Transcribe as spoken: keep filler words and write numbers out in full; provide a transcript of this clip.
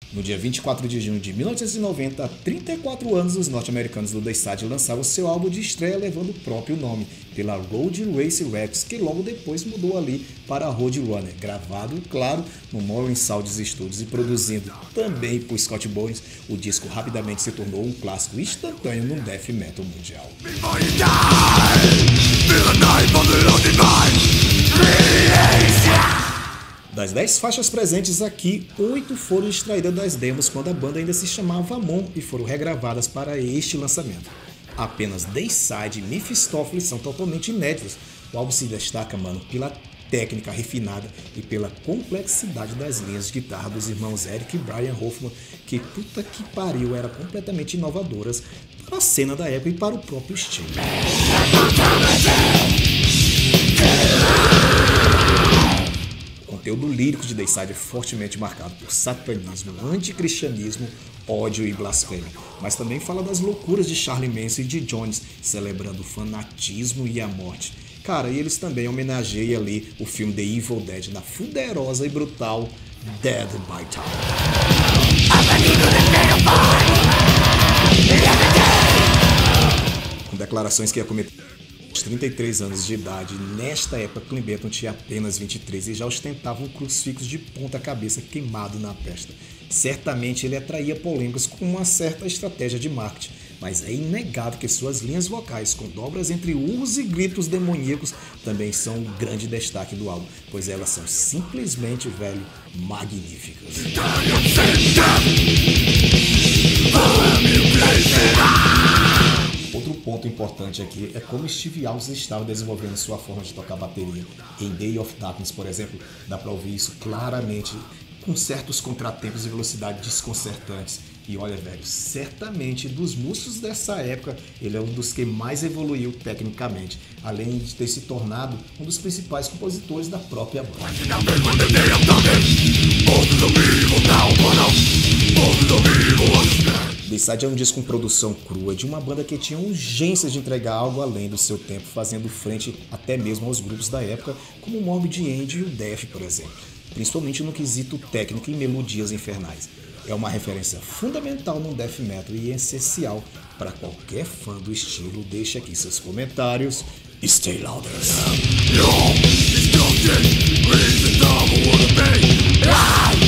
No dia vinte e quatro de junho de mil novecentos e noventa, há trinta e quatro anos, os norte-americanos do Deicide lançaram seu álbum de estreia levando o próprio nome, pela Road Race Records, que logo depois mudou ali para Road Runner, gravado, claro, no Morin Sound Studios e produzido também por Scott Bones, o disco rapidamente se tornou um clássico instantâneo no death metal mundial. Das dez faixas presentes aqui, oito foram extraídas das demos quando a banda ainda se chamava Amon e foram regravadas para este lançamento. Apenas Deicide e Mephistopheles são totalmente inéditos. O álbum se destaca, mano, pela técnica refinada e pela complexidade das linhas de guitarra dos irmãos Eric e Brian Hoffman, que puta que pariu, eram completamente inovadoras para a cena da época e para o próprio estilo. O conteúdo lírico de Deicide é fortemente marcado por satanismo, anticristianismo, ódio e blasfêmia, mas também fala das loucuras de Charlie Manson e de Jones, celebrando o fanatismo e a morte. Cara, e eles também homenageiam ali o filme The Evil Dead na fuderosa e brutal Dead by Time. Com declarações que ia cometer trinta e três anos de idade, nesta época Clem Benton tinha apenas vinte e três e já ostentava um crucifixo de ponta cabeça queimado na testa. Certamente ele atraía polêmicas com uma certa estratégia de marketing, mas é inegável que suas linhas vocais, com dobras entre urros e gritos demoníacos, também são um grande destaque do álbum, pois elas são simplesmente, velho, magníficas. Outro ponto importante aqui é como Steve Alves estava desenvolvendo sua forma de tocar bateria. Em Day of Darkness, por exemplo, dá para ouvir isso claramente, com certos contratempos e velocidade desconcertantes. E olha, velho, certamente dos músicos dessa época, ele é um dos que mais evoluiu tecnicamente, além de ter se tornado um dos principais compositores da própria banda. Deicide é um disco com produção crua de uma banda que tinha urgência de entregar algo além do seu tempo, fazendo frente até mesmo aos grupos da época, como o Morbid Angel e o Death, por exemplo, principalmente no quesito técnico e melodias infernais. É uma referência fundamental no death metal e essencial para qualquer fã do estilo. Deixe aqui seus comentários. Stay louder. Yeah.